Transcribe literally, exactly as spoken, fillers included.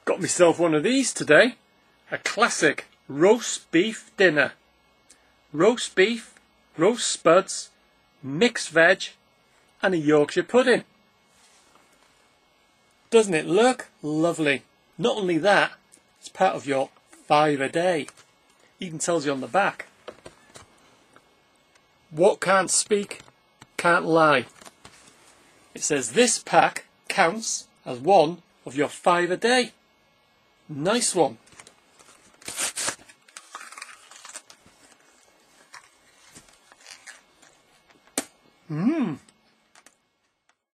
Got myself one of these today. A classic roast beef dinner. Roast beef, roast spuds, mixed veg and a Yorkshire pudding. Doesn't it look lovely? Not only that, it's part of your five a day. Even tells you on the back. What can't speak, can't lie. It says this pack counts as one of your five a day. Nice one. Mmm.